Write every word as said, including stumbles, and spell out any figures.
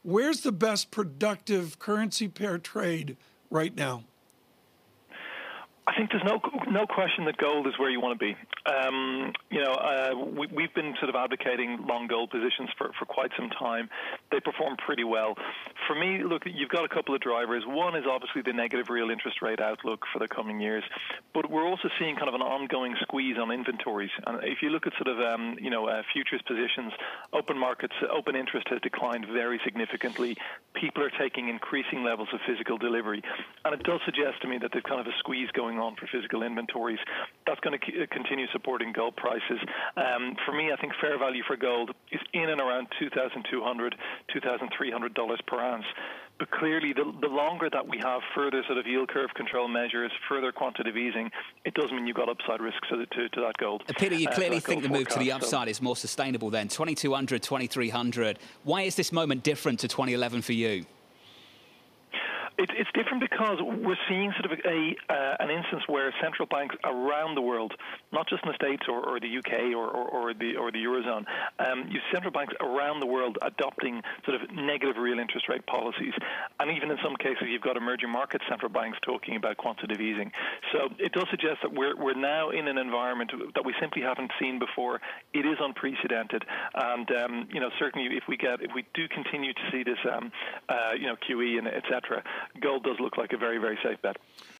Where's the best productive currency pair trade right now? I think there's no no question that gold is where you want to be. Um, you know, uh, we, we've been sort of advocating long gold positions for, for quite some time. They perform pretty well. For me, look, you've got a couple of drivers. One is obviously the negative real interest rate outlook for the coming years, but we're also seeing kind of an ongoing squeeze on inventories. And if you look at sort of um, you know uh, futures positions, open markets, open interest has declined very significantly. People are taking increasing levels of physical delivery, and it does suggest to me that there's kind of a squeeze going on for physical inventories. That's going to continue supporting gold prices. Um, for me, I think fair value for gold is in and around two thousand two hundred dollars, two thousand three hundred dollars per ounce. But clearly, the, the longer that we have further sort of yield curve control measures, further quantitative easing, it does mean you've got upside risks to, to, to that gold. Peter, you clearly uh, think the move to the upside so. is more sustainable then. twenty-two hundred, twenty-three hundred. Why is this moment different to twenty eleven for you? It, it's different because we're seeing sort of a uh, an instance where central banks around the world, not just in the States or, or the U K or, or, or the or the Eurozone, um, you central banks around the world adopting sort of negative real interest rate policies, and even in some cases you've got emerging market central banks talking about quantitative easing. So it does suggest that we're we're now in an environment that we simply haven't seen before. It is unprecedented, and um, you know certainly if we get if we do continue to see this um, uh, you know Q E and et cetera. Gold does look like a very, very safe bet.